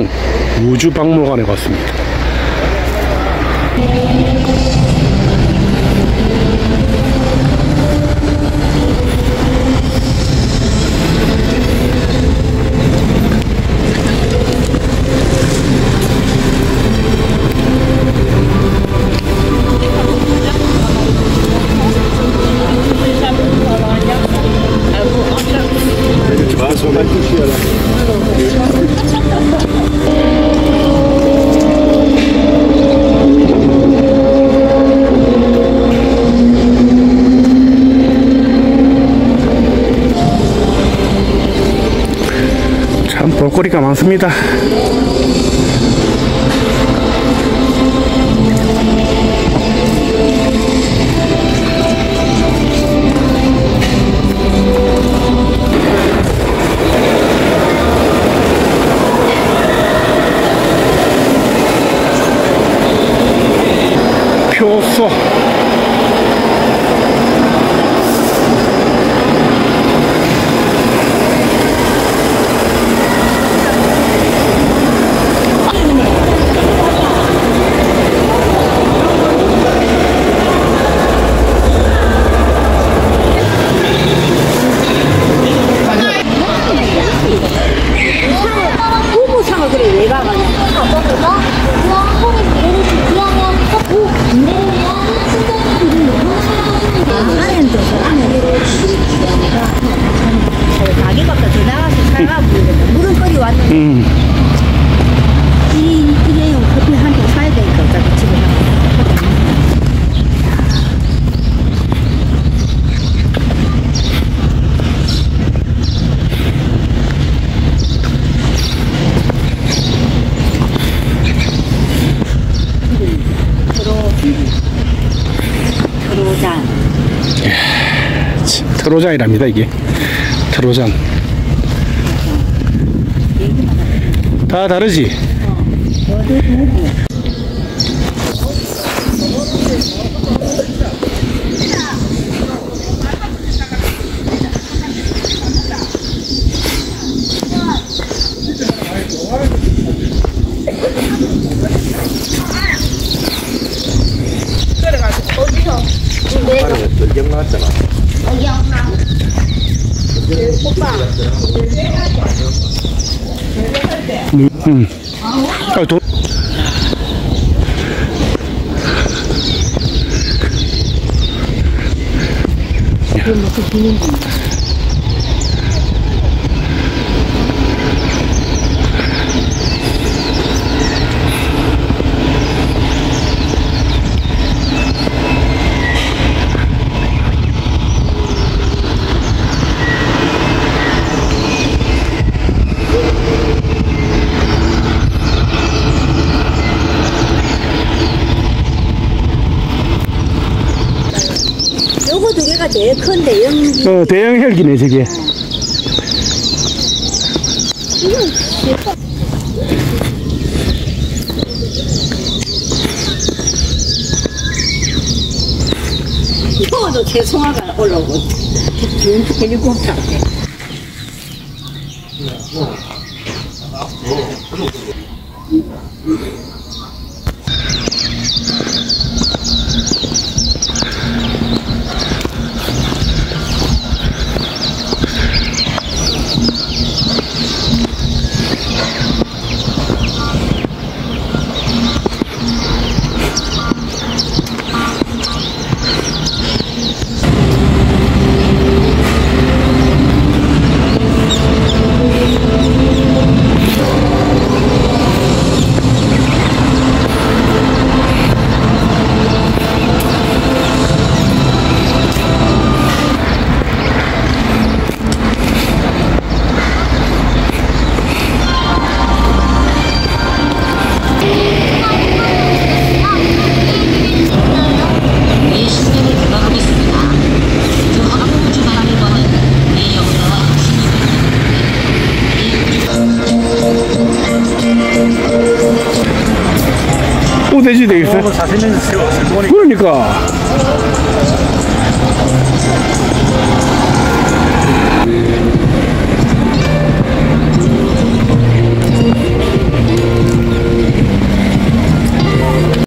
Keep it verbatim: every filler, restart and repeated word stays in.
안동 우주박물관에 왔습니다. 참 볼거리가 많습니다. 표소 부부상을 그래 왜 가가냐? 가게밖에 더 나가서 살아가 보이겠다. 물은거리 왔는데 음. 이 일회용 커피 한 잔 사야 되니까 어차피 집에 가서. 트로잔. 트로잔이랍니다. 이게 트로잔 다 다르지? 열정 나왔잖아. 음, 음. 아, 돈. 요거 두 개가 제일 큰 대형. 어, 대형 헬기네, 저게. 이거도 최송화가 올라오고 헬리콥터. 돼지 되겠어요? 자신 있는 그러니까